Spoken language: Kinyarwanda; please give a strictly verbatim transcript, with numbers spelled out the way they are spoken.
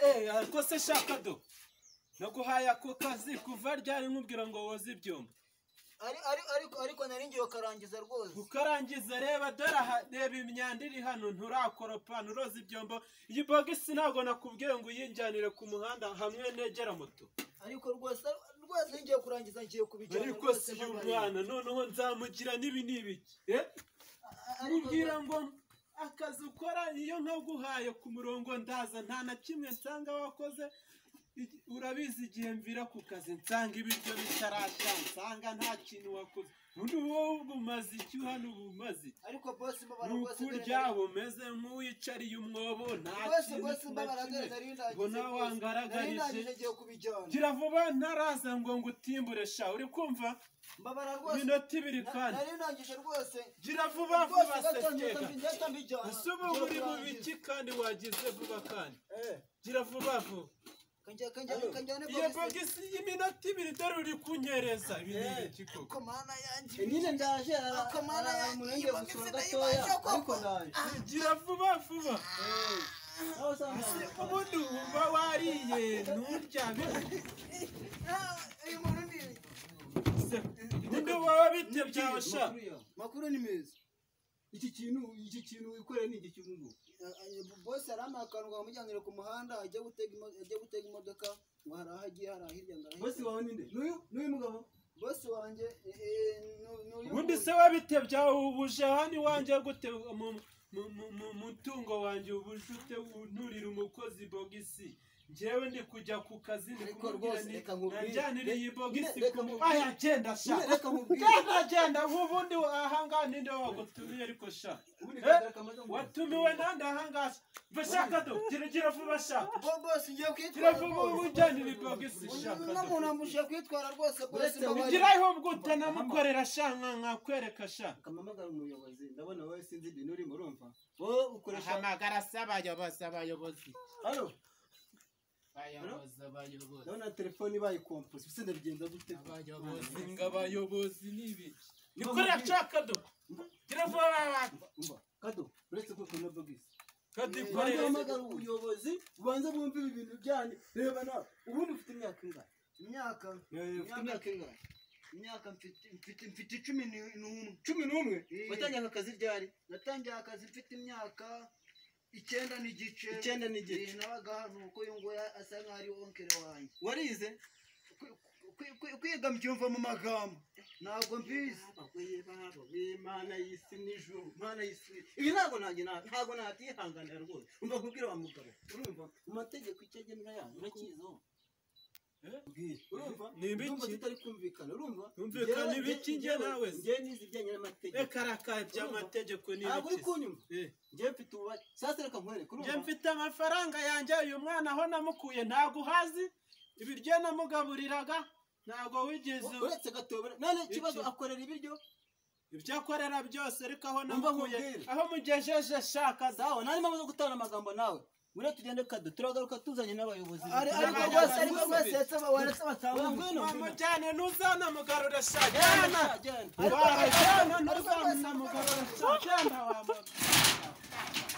eh ariko se shaka do naguhaye ako kazi kuva ryari nkubwira ngo woze ibyombo ari ari ariko ariko naringiye karangiza rwose ukarangiza reba dora reba imyanda iri hano nturakoropa nuroza ibyombo iyi bogisi ntago nakubwiye ngo uyinjanire ku muhanda hamwe negera moto ariko rwose rwose ngiye kurangiza ngiye kubijyana ariko si umwana noneho nzamugira nibi nibiki eh ubwira ngo akazi ukora iyo nkaguhaye ku murongo ndaza nta na kimwe nsanga wakoze urabizi igihe mvira ku kazi nsanga ibiryo bitarasha nsanga nta kintu wakoze undi wowe ubumazi icyo hano ubumazi ariko boss mbabara rwose kurya bumeze nk'uwicariye umwobo nta kintu ngo nawe wangaragarije gira vuba ntaraza ngo ngutimbure sha uri kumva mbabara rwose minota ibiri kandi nari nangije rwose gira vuba vuba sekeka asubu buri bubiki kandi wagize vuba kandi gira vuba vuba Kanja kanja kanjane iyo bogisi y'iminota ibiri dore uri kunyereza ibintu kiko komana yanje nyine ndaje komana yanje gusura gatoya ariko ndaje gira vuba vuba ubundi wumva wariye nturya uyu muntu ndi undi wowe bite byawe sha makuru ni meza iki kintu iki kintu wikorera ni iki kintu boss aramakana ngo amujyanire ku muhanda ajye gutega ajye gutega imodoka ngo harahagiye harahirya ngara boss wawe ninde nuyu nuyu mugabo boss wanje ubundi se wabite byawe ubuje hani wanje gute mu mutungo wanje ubujute unturira umukozi bogisi jewe ndi kujya ku kazi ariko rwose reka nkubwire njyanire iyi bogisi aya genda sha reka nkubwire genda genda ubundi ahanga ninde wagutumiye ariko sha watumiwe nande ahanga bashaka do gira gira vuba shaka boss ngiye gira kwitwara vuba ujyanire iyi bogisi shaka n'umuntu amushiye kwitwara rwose boss gira aho bwute namukorera shanka nkakwereka sha kamamagara umuyobozi ndabona wowe sinzi ibintu uri murumva wowe ukoresha hamagara sabayobozi abayobozi halo abayobozi abayobozi ndabona telefone bayikompoza usende bigenda gute abayobozi ngabayobozi nibi nikorera chaka do gira vuba umva kado uretse ko kono bogisi kadi korera hamagara ubuyobozi ubanze bumve ibintu byane reba nawe ubundi ufite imyaka ingana imyaka imyaka ingana imyaka mfite mfite mfite cumi n'umwe cumi n'umwe watangiye akazi ryari natangiye akazi mfite imyaka icyenda n'igice icyenda n'igice nabaga hano uko yunguye asa nkaho ari onkere wanjye warize kwiga mbyumva mu magambo ntabwo mbizi Imana y'isi n'ijuru Imana y'isi ibi ntabwo nanjye ntabwo natihanganira rwose umva kubwira wa mugabo urumva mu mategeko icyagenwa yanyu urakizo urumva nibiki tutari kumvikana urumva umvikana ibiki nge nawe nge nizi byanye n'amategeko reka raka by'amategeko nibiki ntabwo uri kunyuma nge mfite ububa sasa reka nkwereke urumva nge mfite amafaranga yanjye uyu mwana aho namukuye ntago uhazi ibiryo namugaburiraga ntago wigeze uretse gatobera none ikibazo akorera ibiryo ibyo akorera byose ariko aho namukuye aho mugejeje shaka sawa nari mpamvu zo gutana amagambo nawe mure tugende kado turagaruka tuzanye n'abayobozi ariko rwose ariko rwose yetse waretse batanga mujyane ntuzana mugarura shagana warajyana ntuzana mugarura shagana wa